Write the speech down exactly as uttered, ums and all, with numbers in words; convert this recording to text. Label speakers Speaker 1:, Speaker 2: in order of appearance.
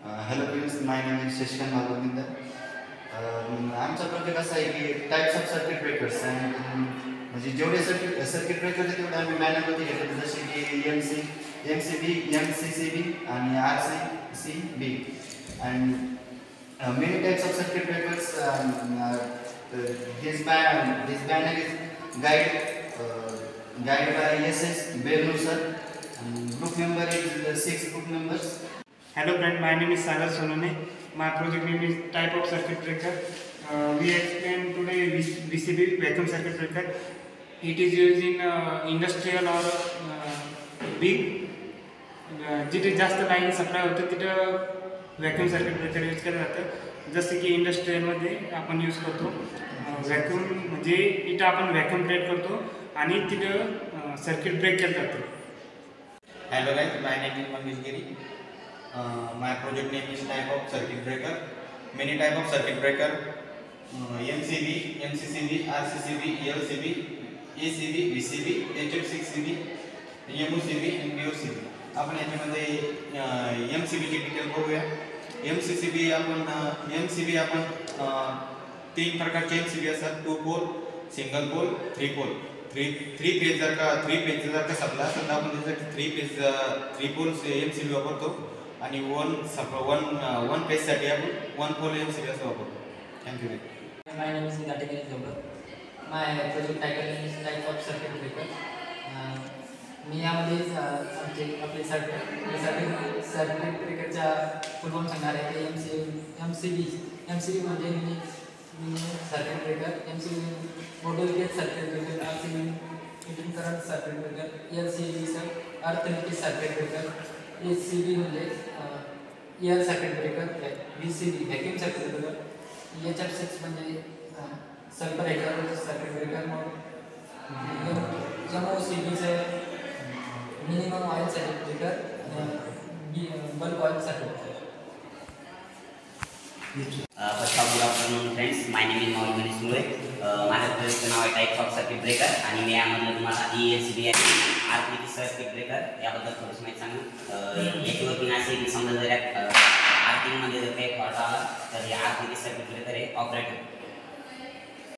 Speaker 1: Hello friends, my name is Shashikant Bhagwat. आमचा project असा आहे की types of circuit breakers and म्हणजे जेवढे सर्किट सर्किट ब्रेकर आहे तेवढे आम्ही मॅन्युअलमध्ये घेतले, जसे की M C M C B M C C B आणि R C C B and many types of circuit breakers. This ban this banner is guide guide by S S Bernur sir. Group member is uh, six group members.
Speaker 2: Hello friend, my name is Sagar Sonone. My project name is type of circuit breaker. Uh, we explain today V C B vacuum circuit breaker. It is used in uh, industrial or uh, big जिथे जास्त line supply होतं तिथं vacuum circuit breaker use केलं जातं. जसं की इंडस्ट्रीयलमध्ये आपण use करतो व्हॅक्यूम, म्हणजे इथं आपण व्हॅक्यूम क्रिएट करतो आणि तिथं सर्किट ब्रेक केलं जातं.
Speaker 3: Hello guys, my name is Mangesh Giri. Uh, my project name is type of circuit breaker. Many type of circuit breaker: uh, M C B, M C C B, R C C B, L C B, A C B, V C B, H F six C B, M O C B and B O C B. आपण याच्यामध्ये M C B ची detail बघूया. M C C B आपण M C B आपण तीन प्रकारचे M C B असतात: two pole, single pole, three pole. Three three phase जर का थ्री पेज जर का सप्लाय असेल तर आपण त्याच्यासाठी three phase three poles M C B वापरतो आणि वन सप वन वन पेजसाठी आपण one pole M C B असं वापरतो. Thank you.
Speaker 4: My name is Natikesh Jobar. My project title is type of circuit breaker. मी यामध्ये आमचे आपले सर्किट सर्किट सर्किट ब्रेकरच्या फुल फॉर्म सांगणार आहे. ते M C M C B M C B म्हणजे mini circuit breaker, M C B मोटोलिकेट circuit breaker, R C B meeting current circuit breaker, L C B sir earth leakage circuit breaker, A C B म्हणजे air circuit breaker, V C B vacuum circuit breaker, H F six म्हणजे sulphur hydrogen circuit breaker, M O C बीचं minimum oil circuit breaker, bulk oil circuit breaker.
Speaker 5: Uh, first of all, good afternoon friends. My name is Maul Manish Mule. माझ्या प्रोजेक्टचं नाव आहे types of circuit breaker आणि मी यामधलं तुम्हाला E L C B आणि R C B circuit breaker याबद्दल थोडंसं माहिती सांगू. याची वर्किंग असे की समजा जर आर्थिंगमध्ये जर काही फॉल्ट आला तर हे R C B circuit breaker हे ऑपरेट होतं.